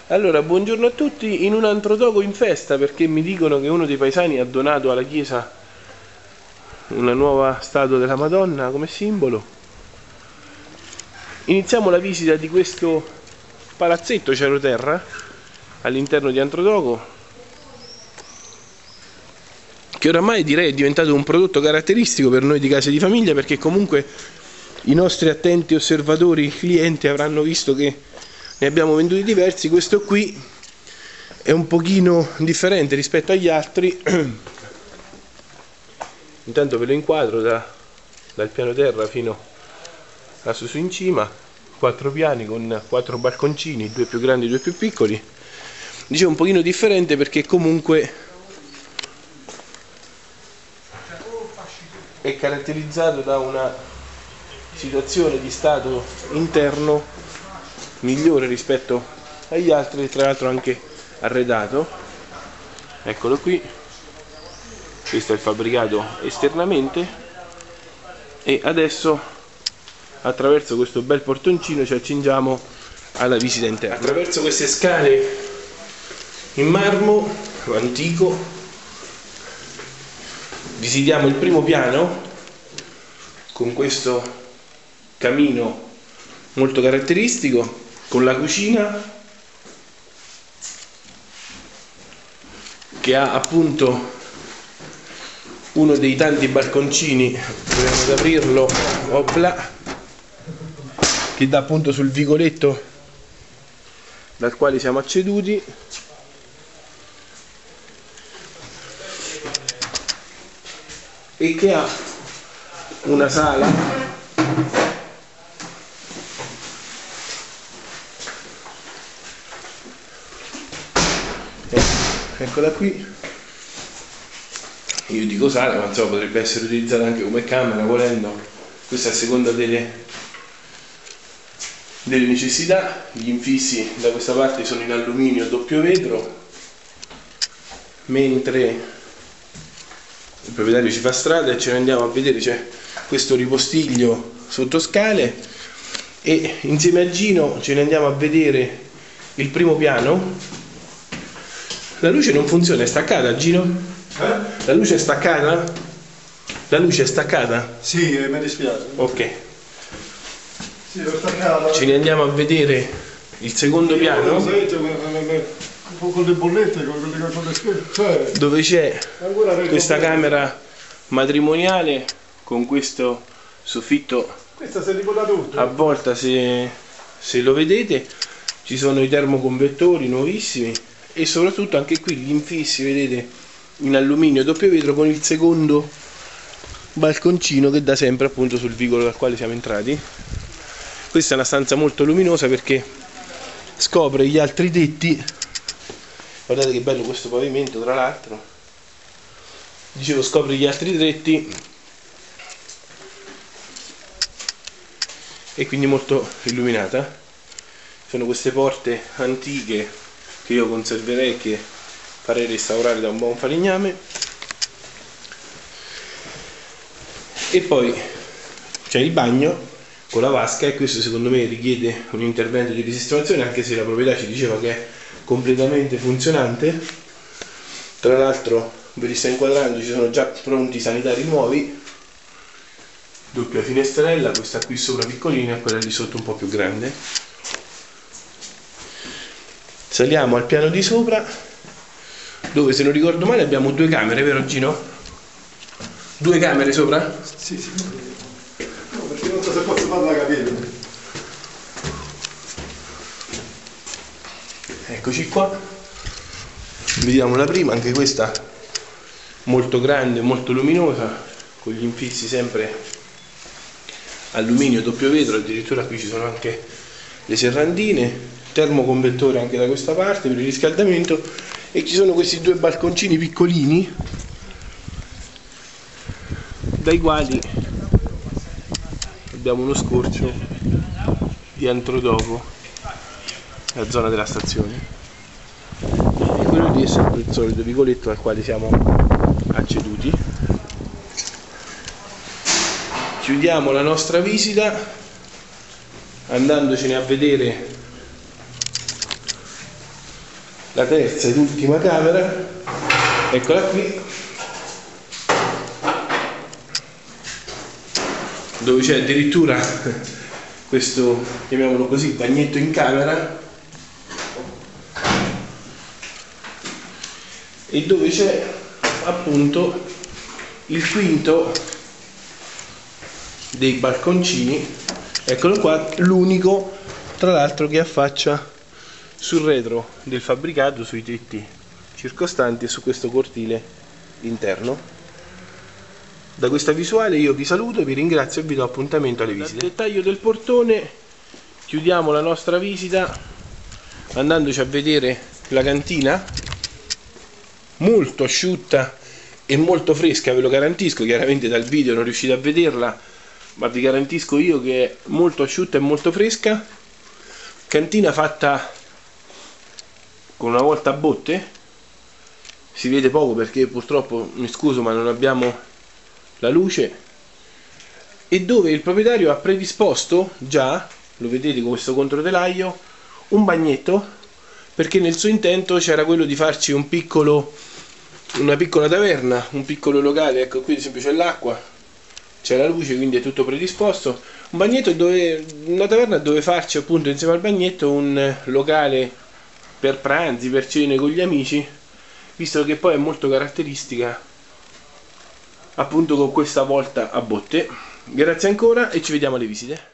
Allora, buongiorno a tutti in un antrodogo in festa, perché mi dicono che uno dei paesani ha donato alla chiesa una nuova statua della Madonna come simbolo. Iniziamo la visita di questo palazzetto ciaroterra all'interno di Antrodogo, che oramai direi è diventato un prodotto caratteristico per noi di case di famiglia, perché comunque i nostri attenti osservatori, clienti, avranno visto che ne abbiamo venduti diversi. Questo qui è un pochino differente rispetto agli altri. Intanto ve lo inquadro dal piano terra fino a su in cima, 4 piani con 4 balconcini, 2 più grandi e 2 più piccoli. Dicevo un pochino differente perché comunque è caratterizzato da una situazione di stato interno migliore rispetto agli altri, tra l'altro anche arredato. Eccolo qui, questo è il fabbricato esternamente, e adesso attraverso questo bel portoncino ci accingiamo alla visita interna. Attraverso queste scale in marmo antico visitiamo il primo piano con questo camino molto caratteristico, con la cucina che ha appunto uno dei tanti balconcini, proviamo ad aprirlo, opla, che dà appunto sul vicoletto dal quale siamo acceduti. E che ha una sala eccola qui, io dico sala ma insomma potrebbe essere utilizzata anche come camera volendo, questa è a seconda delle necessità. Gli infissi da questa parte sono in alluminio doppio vetro, mentre il proprietario ci fa strada e ce ne andiamo a vedere. C'è questo ripostiglio sotto scale e insieme a Gino ce ne andiamo a vedere il primo piano. La luce non funziona, è staccata, Gino? La luce è staccata? La luce è staccata? Sì, mi dispiace. Ok. Sì, l'ho staccata. Ce ne andiamo a vedere il secondo piano, con le bollette, con le schede, cioè, dove c'è questa camera matrimoniale con questo soffitto questa si riposa tutto. a volta, se lo vedete. Ci sono i termoconvettori nuovissimi e soprattutto anche qui gli infissi, vedete, in alluminio doppio vetro, con il secondo balconcino che dà sempre appunto sul vicolo dal quale siamo entrati. Questa è una stanza molto luminosa perché scopre gli altri tetti. Guardate che bello questo pavimento, tra l'altro. Dicevo, scopre gli altri tetti e quindi molto illuminata. Sono queste porte antiche che io conserverei e che farei restaurare da un buon falegname. E poi c'è il bagno con la vasca, e questo secondo me richiede un intervento di risistemazione, anche se la proprietà ci diceva che è completamente funzionante. Tra l'altro ve li sto inquadrando, ci sono già pronti sanitari nuovi, doppia finestrella, questa qui sopra piccolina e quella di sotto un po' più grande. Saliamo al piano di sopra, dove, se non ricordo male, abbiamo 2 camere, vero Gino? 2 camere sopra? Sì, sì. No, perché non so se posso farla capire. Eccoci qua, vediamo la prima, anche questa molto grande, molto luminosa, con gli infissi sempre alluminio doppio vetro, addirittura qui ci sono anche le serrandine, termoconvettore anche da questa parte per il riscaldamento, e ci sono questi 2 balconcini piccolini dai quali abbiamo uno scorcio di Antrodogo, la zona della stazione, e quello lì è sempre il solito vicoletto al quale siamo acceduti. Chiudiamo la nostra visita andandocene a vedere la terza ed ultima camera, eccola qui, dove c'è addirittura questo, chiamiamolo così, bagnetto in camera, e dove c'è appunto il quinto dei balconcini, eccolo qua, l'unico tra l'altro che affaccia sul retro del fabbricato, sui tetti circostanti e su questo cortile interno. Da questa visuale io vi saluto, vi ringrazio e vi do appuntamento alle visite. Dal dettaglio del portone chiudiamo la nostra visita andandoci a vedere la cantina, molto asciutta e molto fresca, ve lo garantisco. Chiaramente dal video non riuscite a vederla, ma vi garantisco io che è molto asciutta e molto fresca. Cantina fatta con una volta a botte, si vede poco perché purtroppo, mi scuso, ma non abbiamo la luce, e dove il proprietario ha predisposto già, lo vedete con questo controtelaio, un bagnetto, perché nel suo intento c'era quello di farci una piccola taverna, un piccolo locale. Ecco, qui ad esempio c'è l'acqua, c'è la luce, quindi è tutto predisposto. Un bagnetto una taverna dove farci appunto insieme al bagnetto un locale per pranzi, per cene con gli amici, visto che poi è molto caratteristica appunto con questa volta a botte. Grazie ancora e ci vediamo alle visite.